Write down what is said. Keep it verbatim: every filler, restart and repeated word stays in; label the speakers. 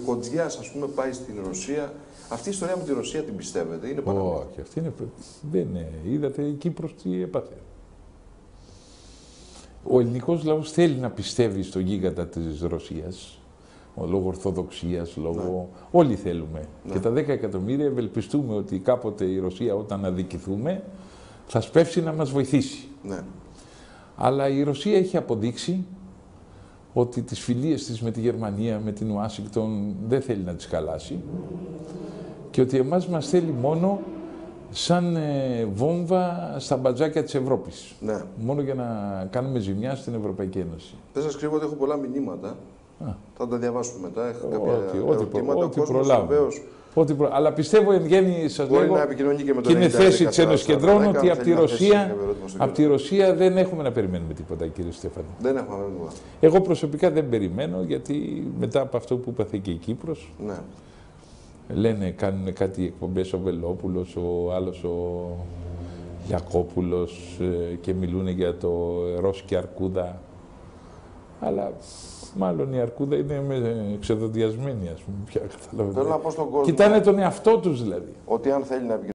Speaker 1: Κοντζιάς, ας πούμε, πάει στην Ρωσία. Αυτή η ιστορία με τη Ρωσία την πιστεύετε? Είναι παραμύθι?
Speaker 2: Όχι, αυτή είναι. Δεν είναι. Είδατε η Κύπρος τι έπαθε. Ο ελληνικός λαός θέλει να πιστεύει στο γίγαντα της Ρωσίας, λόγω Ορθοδοξίας, λόγω... Ναι. Όλοι θέλουμε. Ναι. Και τα δέκα εκατομμύρια ευελπιστούμε ότι κάποτε η Ρωσία, όταν αδικηθούμε, θα σπεύσει να μας βοηθήσει.
Speaker 1: Ναι.
Speaker 2: Αλλά η Ρωσία έχει αποδείξει ότι τις φιλίες της με τη Γερμανία, με την Ουάσιγκτον, δεν θέλει να τις χαλάσει και ότι εμάς μας θέλει μόνο σαν ε, βόμβα στα μπατζάκια της Ευρώπης.
Speaker 1: Ναι.
Speaker 2: Μόνο για να κάνουμε ζημιά στην Ευρωπαϊκή Ένωση.
Speaker 1: Δεν σας κρύβω ότι έχω πολλά μηνύματα. Α. Θα τα διαβάσουμε μετά. Έχω κάποια
Speaker 2: ό,τι,
Speaker 1: ερωτήματα.
Speaker 2: Ό,τι προλάβουμε. Ό,τι προ... Αλλά πιστεύω εν γέννη, σας
Speaker 1: Μπορεί
Speaker 2: λέγω,
Speaker 1: να επικοινωνεί και με
Speaker 2: και είναι θέση της Ένωσης Κεντρών, ότι από τη, Ρωσία, από τη Ρωσία δεν έχουμε να περιμένουμε τίποτα, κύριε Στέφανο.
Speaker 1: Δεν έχουμε να περιμένουμε.
Speaker 2: Εγώ προσωπικά δεν περιμένω, γιατί μετά από αυτό που είπατε και η Κύπρος,
Speaker 1: ναι.
Speaker 2: λένε, κάνουν κάτι εκπομπές ο Βελόπουλος, ο άλλος ο Γιακόπουλος ε, και μιλούν για το Ρώσικη Αρκούδα. Αλλά μάλλον η Αρκούδα είναι εξεδοντιασμένη, ας πούμε, πια καταλαβαίνετε.
Speaker 1: Θέλω να πω στον κόσμο.
Speaker 2: Κοιτάνε τον εαυτό τους δηλαδή.
Speaker 1: Ότι αν θέλει να